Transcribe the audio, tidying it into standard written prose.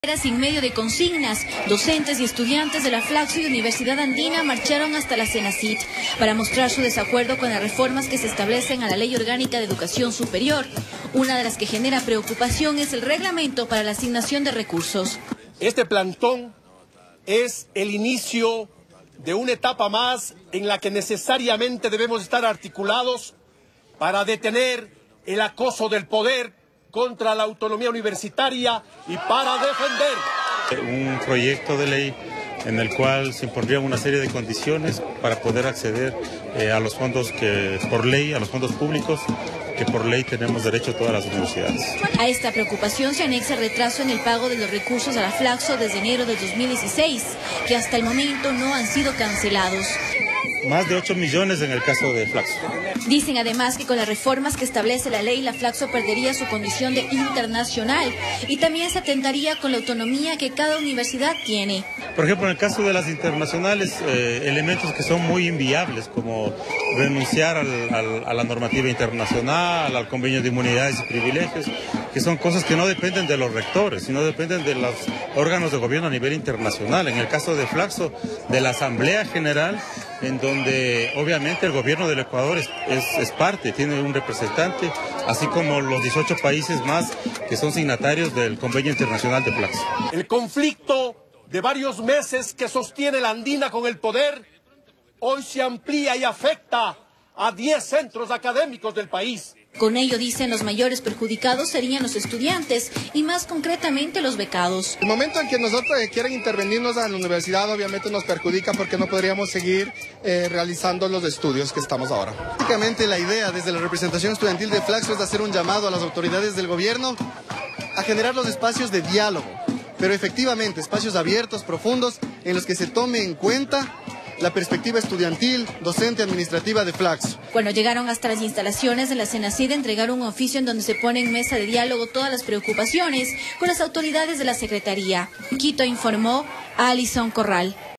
Sin medio de consignas, docentes y estudiantes de la Flaxo y Universidad Andina marcharon hasta la CENACYT para mostrar su desacuerdo con las reformas que se establecen a la Ley Orgánica de Educación Superior. Una de las que genera preocupación es el reglamento para la asignación de recursos. Este plantón es el inicio de una etapa más en la que necesariamente debemos estar articulados para detener el acoso del poder contra la autonomía universitaria y para defender un proyecto de ley en el cual se impondrían una serie de condiciones para poder acceder a los fondos que por ley, a los fondos públicos que por ley tenemos derecho a todas las universidades. A esta preocupación se anexa el retraso en el pago de los recursos a la Flaxo desde enero de 2016, que hasta el momento no han sido cancelados. Más de 8 millones en el caso de Flaxo. Dicen además que con las reformas que establece la ley, la Flaxo perdería su condición de internacional y también se atentaría con la autonomía que cada universidad tiene. Por ejemplo, en el caso de las internacionales, elementos que son muy inviables, como renunciar a la normativa internacional, al convenio de inmunidades y privilegios, que son cosas que no dependen de los rectores, sino dependen de los órganos de gobierno a nivel internacional. En el caso de Flaxo, de la Asamblea General, en donde obviamente el gobierno del Ecuador es parte, tiene un representante, así como los 18 países más que son signatarios del Convenio Internacional de Flaxo. El conflicto de varios meses que sostiene la Andina con el poder, hoy se amplía y afecta a 10 centros académicos del país. Con ello, dicen, los mayores perjudicados serían los estudiantes y más concretamente los becados. El momento en que nosotros quieren intervenirnos a la universidad obviamente nos perjudica porque no podríamos seguir realizando los estudios que estamos ahora. Básicamente la idea desde la representación estudiantil de Flaxo es hacer un llamado a las autoridades del gobierno a generar los espacios de diálogo, pero efectivamente espacios abiertos, profundos, en los que se tome en cuenta la perspectiva estudiantil, docente, administrativa de Flaxo. Cuando llegaron hasta las instalaciones de la CENACYT, entregaron un oficio en donde se pone en mesa de diálogo todas las preocupaciones con las autoridades de la Secretaría. Quito informó a Alison Corral.